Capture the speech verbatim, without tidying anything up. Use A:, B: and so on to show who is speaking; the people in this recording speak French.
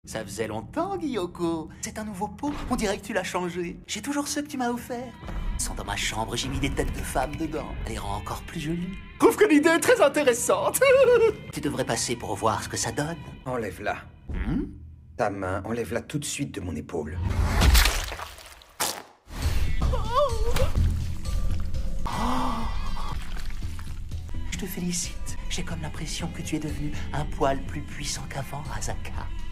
A: Ça faisait longtemps, Gyoko. C'est un nouveau pot. On dirait que tu l'as changé. J'ai toujours ceux que tu m'as offerts. Ils sont dans ma chambre, j'ai mis des têtes de femmes dedans. Elle les rend encore plus jolies. Trouve que l'idée est très intéressante. Tu devrais passer pour voir ce que ça donne.
B: Enlève-la.
A: Hmm?
B: Ta main, enlève-la tout de suite de mon épaule.
A: Je te félicite. J'ai comme l'impression que tu es devenu un poil plus puissant qu'avant, Asaka.